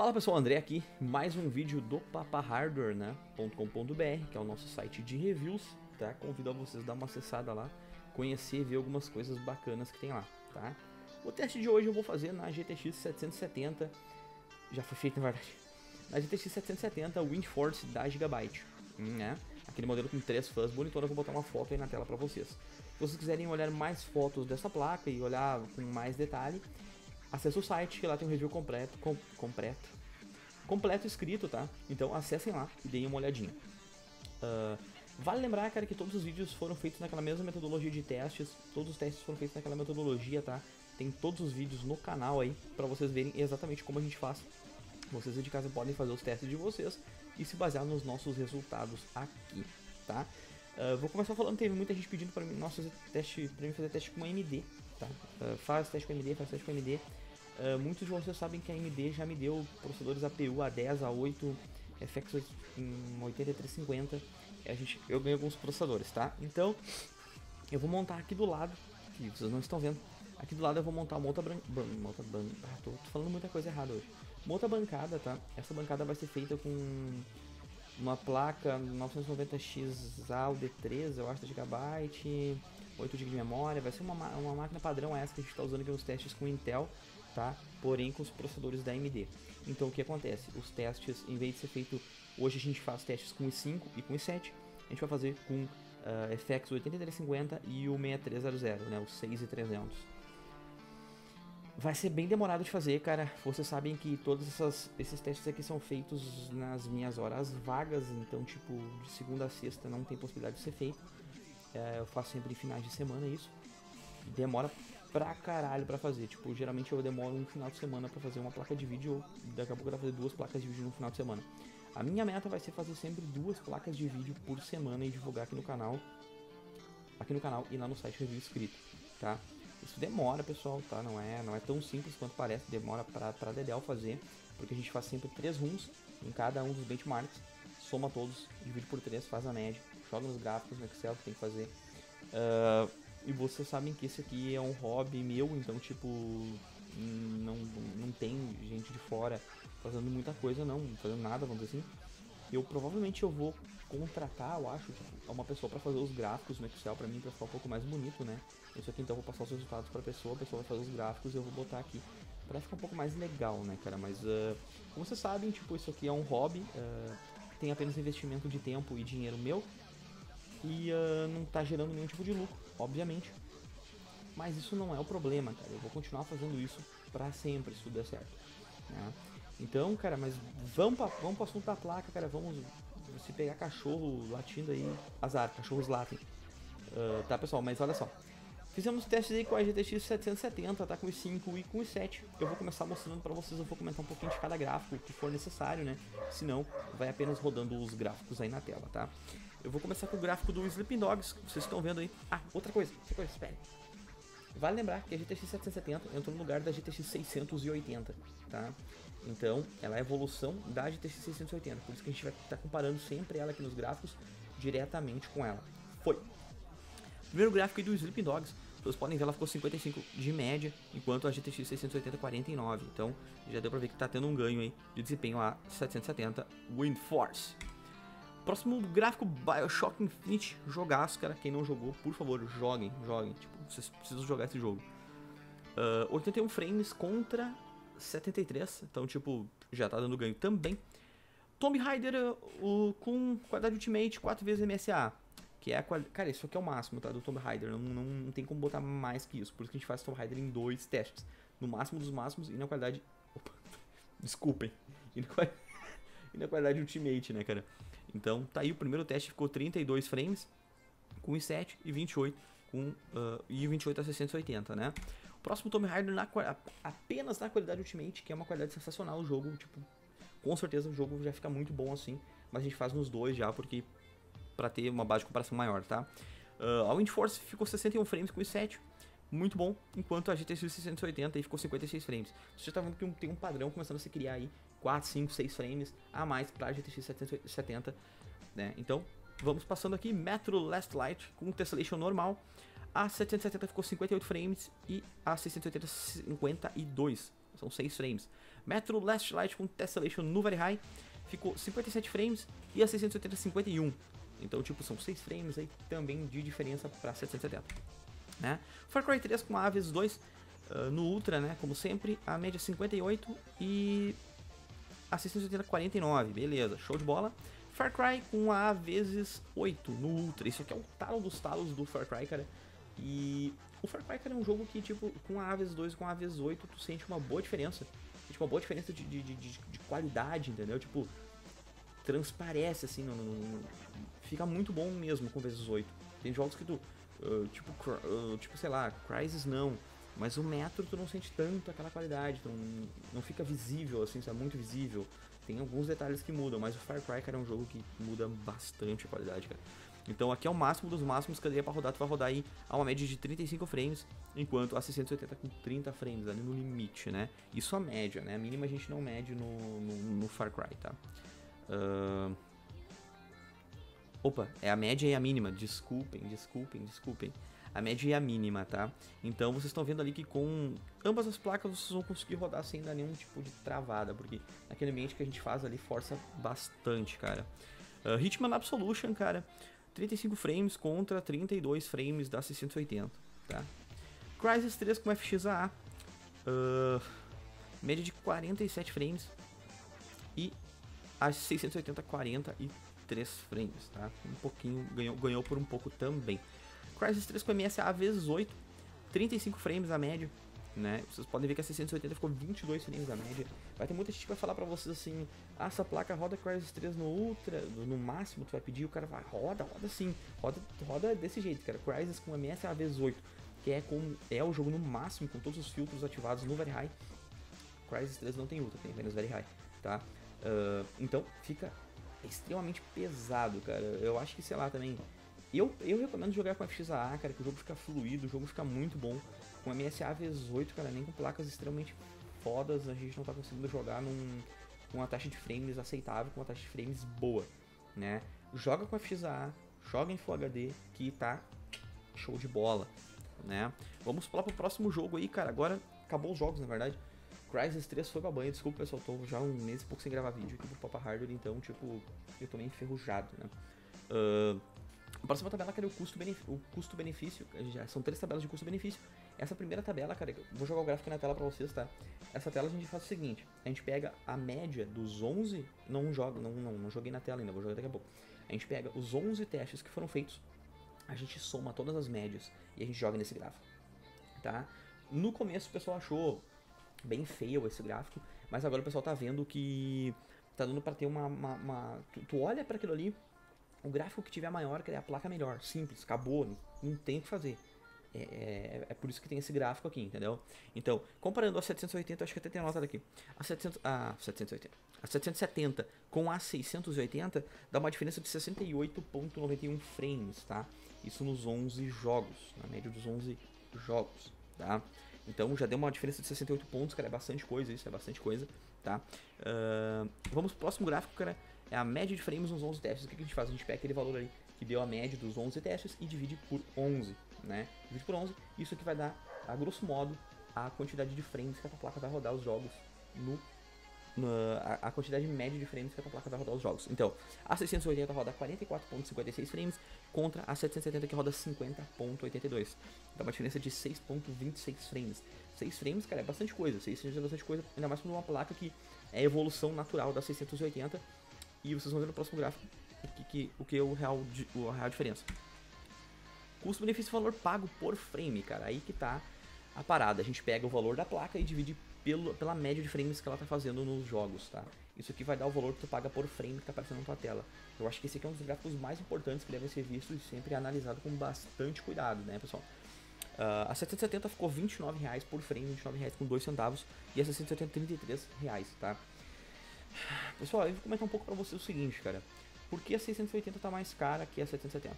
Fala pessoal, André aqui, mais um vídeo do papahardware, né, .com.br, que é o nosso site de reviews, tá? Convido a vocês a dar uma acessada lá, conhecer e ver algumas coisas bacanas que tem lá, tá? O teste de hoje eu vou fazer na GTX 770, já foi feito na verdade, na GTX 770 WindForce da Gigabyte, né? Aquele modelo com 3 fãs bonitona, eu vou botar uma foto aí na tela pra vocês. Se vocês quiserem olhar mais fotos dessa placa e olhar com mais detalhe, acesse o site, que lá tem um review completo escrito, tá? Então acessem lá e deem uma olhadinha. Vale lembrar, cara, que todos os vídeos foram feitos naquela mesma metodologia de testes. Todos os testes foram feitos naquela metodologia, tá? Tem todos os vídeos no canal aí, pra vocês verem exatamente como a gente faz. Vocês de casa podem fazer os testes de vocês e se basear nos nossos resultados aqui, tá? Vou começar falando, teve muita gente pedindo pra mim, fazer teste com AMD, tá? Faz teste com AMD, faz teste com AMD. Muitos de vocês sabem que a AMD já me deu processadores APU A10, A8, FX 8350. Eu ganhei alguns processadores, tá? Então, eu vou montar aqui do lado, que vocês não estão vendo. Aqui do lado eu vou montar uma outra tô falando muita coisa errada hoje. Uma outra bancada, tá? Essa bancada vai ser feita com uma placa 990X AUD3, eu acho, da Gigabyte, 8 GB de memória. Vai ser uma máquina padrão essa que a gente está usando aqui nos testes com Intel, tá? Porém com os processadores da AMD. Então o que acontece? Os testes, em vez de ser feito, hoje a gente faz testes com i5 e com i7, a gente vai fazer com FX 8350 e o 6300, né? O 6300. Vai ser bem demorado de fazer, cara. Vocês sabem que todos esses testes aqui são feitos nas minhas horas vagas, então tipo, de segunda a sexta não tem possibilidade de ser feito. Eu faço sempre em finais de semana isso. Demora pra caralho pra fazer. Tipo, geralmente eu demoro um final de semana pra fazer uma placa de vídeo, ou daqui a pouco eu vou fazer 2 placas de vídeo no final de semana. A minha meta vai ser fazer sempre 2 placas de vídeo por semana e divulgar aqui no canal e lá no site Review Escrito, tá? Isso demora, pessoal, tá? Não é tão simples quanto parece, demora pra dedéu fazer, porque a gente faz sempre 3 runs em cada um dos benchmarks, soma todos, divide por 3, faz a média, joga nos gráficos no Excel que tem que fazer. E vocês sabem que esse aqui é um hobby meu, então tipo, não tem gente de fora fazendo muita coisa, não fazendo nada, vamos dizer assim. Provavelmente eu vou contratar, eu acho, tipo, uma pessoa para fazer os gráficos no Excel pra mim, pra ficar um pouco mais bonito, né? Isso aqui então eu vou passar os resultados pra pessoa, a pessoa vai fazer os gráficos e eu vou botar aqui pra ficar um pouco mais legal, né, cara? Mas, como vocês sabem, tipo, isso aqui é um hobby, tem apenas investimento de tempo e dinheiro meu e não tá gerando nenhum tipo de lucro, obviamente. Mas isso não é o problema, cara. Eu vou continuar fazendo isso pra sempre, se tudo der certo, né? Então, cara, mas vamos pro assunto da placa, cara. Se pegar cachorro latindo aí, azar, cachorros latem. Tá, pessoal, mas olha só. Fizemos testes aí com a GTX 770, tá? Com o i5 e com o i7. Eu vou começar mostrando pra vocês, eu vou comentar um pouquinho de cada gráfico que for necessário, né? Senão, vai apenas rodando os gráficos aí na tela, tá? Eu vou começar com o gráfico do Sleeping Dogs, que vocês estão vendo aí. Ah, outra coisa, espere. Vale lembrar que a GTX 770 entrou no lugar da GTX 680, tá? Então, ela é a evolução da GTX 680, por isso que a gente vai estar comparando sempre ela aqui nos gráficos diretamente com ela. Foi! Primeiro gráfico aí do Sleeping Dogs, vocês podem ver, ela ficou 55 de média, enquanto a GTX 680 49, então já deu pra ver que tá tendo um ganho aí de desempenho a 770 WindForce. Próximo gráfico, BioShock Infinite, jogaço, cara. Quem não jogou, por favor, joguem. Tipo, vocês precisam jogar esse jogo. 81 frames contra 73, então, tipo, já tá dando ganho também. Tomb Raider com qualidade Ultimate 4 vezes MSA, que é a qualidade. Cara, isso aqui é o máximo, tá? Do Tomb Raider. Não tem como botar mais que isso. Por isso que a gente faz Tomb Raider em 2 testes. No máximo dos máximos e na qualidade. Opa, desculpem. E na qualidade Ultimate, né, cara? Então, tá aí, o primeiro teste ficou 32 frames com i7 e 28 e 28 a 680, né? O próximo Tomb Raider apenas na qualidade Ultimate, que é uma qualidade sensacional. O jogo, tipo, com certeza o jogo já fica muito bom assim, mas a gente faz nos dois já, porque pra ter uma base de comparação maior, tá? A WindForce ficou 61 frames com i7, muito bom, enquanto a GTX 680 aí ficou 56 frames. Você já tá vendo que tem um padrão começando a se criar aí, 4, 5, 6 frames a mais pra GTX 770, né? Então, vamos passando aqui, Metro Last Light com tessellation normal. A 770 ficou 58 frames e a 680 52, são 6 frames. Metro Last Light com Tessellation no Very High ficou 57 frames e a 680 51. Então, tipo, são 6 frames aí também de diferença para 770, né? Far Cry 3 com a A vezes 2 no Ultra, né? Como sempre, a média 58 e a 680 49, beleza, show de bola. Far Cry com a A vezes 8 no Ultra, isso aqui é o talo dos talos do Far Cry, cara. E o Far Cry, cara, é um jogo que, tipo, com a A vezes 2 e com a A vezes 8, tu sente uma boa diferença. Tipo, uma boa diferença de qualidade, entendeu? Tipo, transparece, assim, fica muito bom mesmo com vezes 8. Tem jogos que tu, tipo, sei lá, Crysis não, mas o Metro tu não sente tanto aquela qualidade, tu não fica visível, assim, é muito visível. Tem alguns detalhes que mudam, mas o Far Cry, cara, é um jogo que muda bastante a qualidade, cara. Então aqui é o máximo dos máximos que eu daria pra rodar, tu vai rodar aí a uma média de 35 frames, enquanto a 680 com 30 frames, ali no limite, né? Isso a média, né? A mínima a gente não mede no Far Cry, tá? Opa, é a média e a mínima, desculpem. A média e a mínima, tá? Então vocês estão vendo ali que com ambas as placas vocês vão conseguir rodar sem dar nenhum tipo de travada, porque naquele ambiente que a gente faz ali força bastante, cara. Hitman Absolution, cara, 35 frames contra 32 frames da 680, tá? Crysis 3 com FXAA, média de 47 frames e a 680 43 frames, tá? Um pouquinho, ganhou por um pouco também. Crysis 3 com MSA vezes 8, 35 frames a média, né? Vocês podem ver que a 680 ficou 22 frames a média. Vai ter muita gente que vai falar pra vocês assim: ah, essa placa roda Crysis 3 no Ultra, no máximo tu vai pedir, o cara vai, roda sim, roda desse jeito, cara. Crysis com MSA vezes 8, que é o jogo no máximo, com todos os filtros ativados no Very High. Crysis 3 não tem Ultra, tem apenas Very High, tá? Então fica extremamente pesado, cara. Eu acho que, sei lá, também eu recomendo jogar com FXAA, cara, que o jogo fica fluido, o jogo fica muito bom. Com MSA vezes 8, cara, nem com placas extremamente fodas a gente não tá conseguindo jogar com uma taxa de frames aceitável, com uma taxa de frames boa, né? Joga com FXAA, joga em Full HD, que tá show de bola, né? Vamos pular pro próximo jogo aí, cara. Agora acabou os jogos, na verdade. Crysis 3 foi pra banho, desculpa pessoal, tô já um mês e pouco sem gravar vídeo aqui pro Papa Hardware, então, tipo, eu tô meio enferrujado, né? A próxima tabela, cara, é o custo-benefício. São 3 tabelas de custo-benefício. Essa primeira tabela, cara, vou jogar o gráfico na tela pra vocês, tá? Essa tela a gente faz o seguinte: a gente pega a média dos 11. Não joguei na tela ainda, vou jogar daqui a pouco. A gente pega os 11 testes que foram feitos, a gente soma todas as médias e a gente joga nesse gráfico, tá? No começo o pessoal achou bem feio esse gráfico, mas agora o pessoal tá vendo que tá dando pra ter tu olha pra aquilo ali, o gráfico que tiver maior, que é a placa melhor, simples, acabou, não tem o que fazer. É por isso que tem esse gráfico aqui, entendeu? Então, comparando a 780, acho que até tem anotado aqui, a 770 com a 680 dá uma diferença de 68.91 frames, tá? Isso nos 11 jogos, na média dos 11 jogos, tá? Então já deu uma diferença de 68 pontos, cara, é bastante coisa, isso é bastante coisa, tá? Vamos pro próximo gráfico, cara, é a média de frames nos 11 testes. O que a gente faz? A gente pega aquele valor ali que deu a média dos 11 testes e divide por 11, né? Divide por 11, isso aqui vai dar, a grosso modo, a quantidade de frames que a tua placa vai rodar os jogos a quantidade média de frames que a tua placa vai rodar os jogos. Então, a 680 roda 44.56 frames contra a 770 que roda 50.82. Dá uma diferença de 6.26 frames. 6 frames, cara, é bastante coisa. 6 frames é bastante coisa, ainda mais para uma placa que é a evolução natural da 680. E vocês vão ver no próximo gráfico o que é a real diferença. Custo-benefício valor pago por frame, cara. Aí que tá a parada. A gente pega o valor da placa e divide pela média de frames que ela tá fazendo nos jogos, tá? Isso aqui vai dar o valor que tu paga por frame que tá aparecendo na tua tela. Eu acho que esse aqui é um dos gráficos mais importantes que devem ser vistos e sempre analisado com bastante cuidado, né, pessoal? A 770 ficou R$29 por frame, R$29 com 2 centavos, e a 680 R$33, tá? Pessoal, eu vou comentar um pouco pra vocês o seguinte, cara. Por que a 680 tá mais cara que a 770?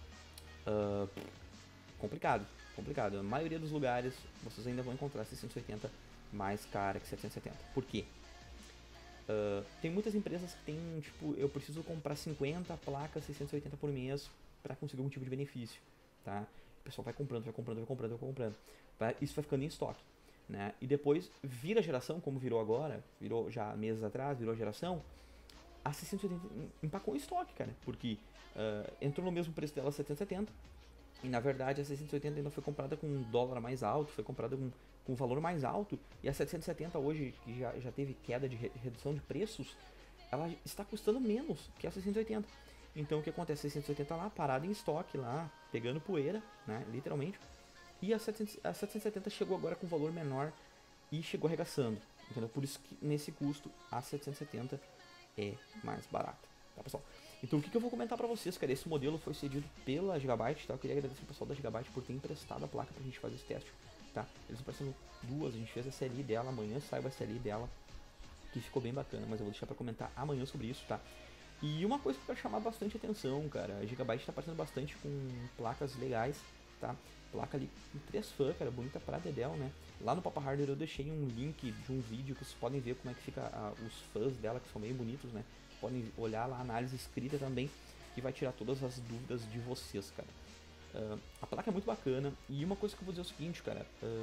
Complicado. Na maioria dos lugares, vocês ainda vão encontrar a 680 mais cara que 770. Por quê? Tem muitas empresas que tem, tipo, eu preciso comprar 50 placas 680 por mês para conseguir algum tipo de benefício, tá? O pessoal vai comprando. Isso vai ficando em estoque. né? E depois vira a geração, como virou agora, virou já meses atrás, virou a geração, a 680 empacou em estoque, cara, porque entrou no mesmo preço dela 770, e na verdade a 680 ainda foi comprada com um dólar mais alto, foi comprada com um valor mais alto, e a 770 hoje, que já teve queda de redução de preços, ela está custando menos que a 680. Então o que acontece? A 680 lá, parada em estoque lá, pegando poeira, né, literalmente, e a 770 chegou agora com valor menor e chegou arregaçando, entendeu? Por isso que nesse custo a 770 é mais barata, tá, pessoal? Então o que eu vou comentar pra vocês, cara, esse modelo foi cedido pela Gigabyte, tá? Eu queria agradecer o pessoal da Gigabyte por ter emprestado a placa pra gente fazer esse teste, tá? Eles emprestaram duas, a gente fez a SLI dela, amanhã sai a SLI dela, que ficou bem bacana, mas eu vou deixar pra comentar amanhã sobre isso, tá? E uma coisa que eu quero chamar bastante atenção, cara, a Gigabyte tá aparecendo bastante com placas legais, tá? Placa ali com 3 fãs, cara, bonita pra dedéu, né? Lá no Papa Hardware eu deixei um link de um vídeo que vocês podem ver como é que fica os fãs dela, que são meio bonitos, né? Podem olhar lá a análise escrita também, que vai tirar todas as dúvidas de vocês, cara. A placa é muito bacana, e uma coisa que eu vou dizer é o seguinte, cara,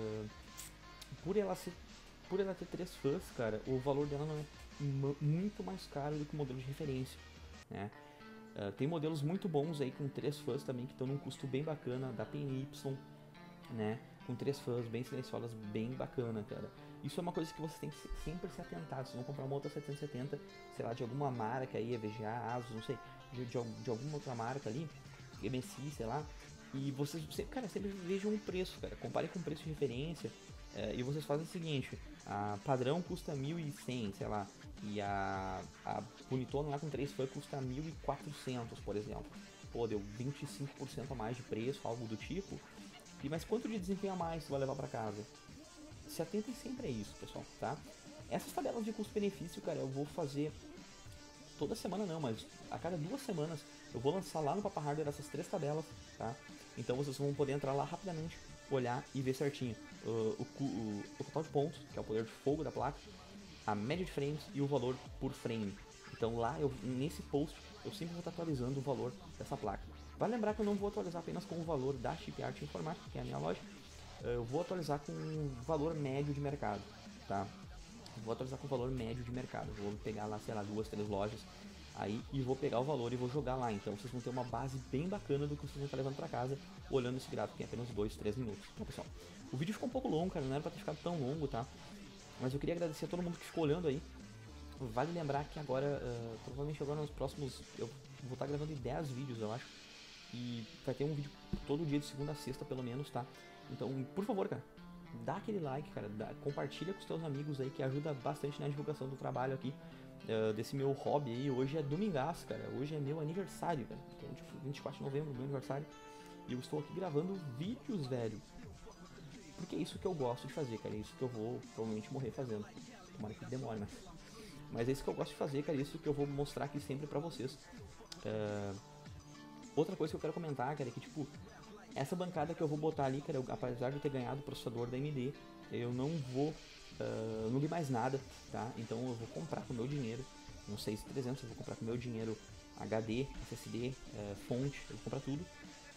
por ela ter 3 fãs, cara, o valor dela não é muito mais caro do que o modelo de referência, né? Tem modelos muito bons aí com 3 fãs também, que estão num custo bem bacana, da PNY, né? Com 3 fãs bem silenciosas, bem bacana, cara. Isso é uma coisa que você tem que sempre se atentar. Se não comprar uma outra 770, sei lá, de alguma marca aí, VGA, ASUS, não sei, de alguma outra marca ali, MSI, sei lá, e vocês, cara, sempre vejam o preço, cara. Compare com o preço de referência, e vocês fazem o seguinte: a padrão custa 1.100, sei lá, e a bonitona lá com 3 fãs custa 1.400, por exemplo. Pô, deu 25% a mais de preço, algo do tipo. Mas quanto de desempenho a mais você vai levar pra casa? Se atentem sempre a isso, pessoal, tá? Essas tabelas de custo-benefício, cara, eu vou fazer toda semana não, mas a cada 2 semanas eu vou lançar lá no Papa Hardware essas 3 tabelas, tá? Então vocês vão poder entrar lá rapidamente, olhar e ver certinho o total de pontos, que é o poder de fogo da placa, a média de frames e o valor por frame. Então lá, nesse post, eu sempre vou estar atualizando o valor dessa placa. Vale lembrar que eu não vou atualizar apenas com o valor da Chip Art Informática, que é a minha loja. Eu vou atualizar com o valor médio de mercado, tá? Vou atualizar com o valor médio de mercado. Vou pegar lá, sei lá, 2, 3 lojas aí e vou pegar o valor e vou jogar lá. Então vocês vão ter uma base bem bacana do que vocês vão estar levando pra casa, olhando esse gráfico em apenas 2, 3 minutos, tá, pessoal? O vídeo ficou um pouco longo, cara, não era pra ter ficado tão longo, tá? Mas eu queria agradecer a todo mundo que ficou olhando aí. Vale lembrar que agora, provavelmente agora nos próximos, eu vou estar gravando em 10 vídeos, eu acho. E vai ter um vídeo todo dia de segunda a sexta, pelo menos, tá? Então, por favor, cara, dá aquele like, cara, compartilha com os teus amigos aí, que ajuda bastante na divulgação do trabalho aqui, desse meu hobby aí. Hoje é domingaço, cara, hoje é meu aniversário, cara, então, tipo, 24 de novembro, meu aniversário, e eu estou aqui gravando vídeos, velho, porque é isso que eu gosto de fazer, cara, é isso que eu vou provavelmente morrer fazendo, tomara que demore, mas é isso que eu gosto de fazer, cara, é isso que eu vou mostrar aqui sempre pra vocês. Outra coisa que eu quero comentar, cara, é que, tipo, essa bancada que eu vou botar ali, cara, apesar de eu ter ganhado o processador da AMD, eu não vou, não ganhei mais nada, tá? Então eu vou comprar com o meu dinheiro, um 6300, eu vou comprar com o meu dinheiro HD, SSD, fonte, eu vou comprar tudo.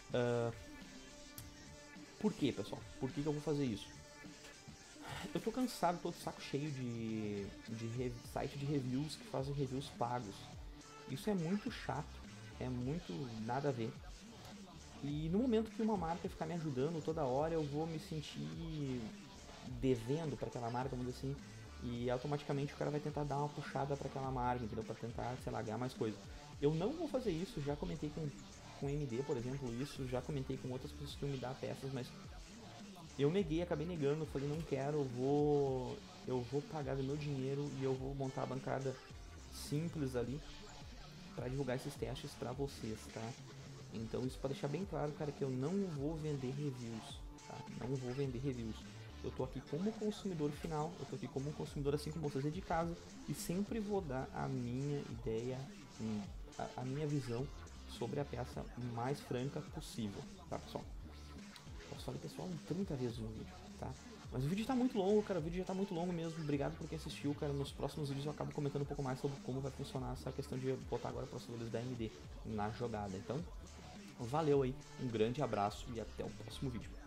Por quê, pessoal? Por que eu vou fazer isso? Eu tô cansado, tô de saco cheio de site de reviews que fazem reviews pagos. Isso é muito chato, é muito nada a ver. E no momento que uma marca ficar me ajudando toda hora, eu vou me sentir devendo para aquela marca, vamos dizer assim, e automaticamente o cara vai tentar dar uma puxada para aquela marca, entendeu? Para tentar, sei lá, ganhar mais coisa. Eu não vou fazer isso, já comentei com AMD, por exemplo, isso, já comentei com outras pessoas que iam me dar peças, mas eu neguei, acabei negando, falei, não quero, eu vou pagar do meu dinheiro e eu vou montar a bancada simples ali para divulgar esses testes para vocês, tá? Então isso para deixar bem claro, cara, que eu não vou vender reviews, tá? Não vou vender reviews. Eu tô aqui como consumidor final, eu tô aqui como um consumidor assim como vocês de casa, e sempre vou dar a minha ideia, a minha visão sobre a peça mais franca possível, tá, pessoal? Eu falei, pessoal, 30 vezes no vídeo, tá? Mas o vídeo tá muito longo, cara, o vídeo já tá muito longo mesmo. Obrigado por quem assistiu, cara. Nos próximos vídeos eu acabo comentando um pouco mais sobre como vai funcionar essa questão de botar agora processadores da AMD na jogada. Então, valeu aí, um grande abraço e até o próximo vídeo.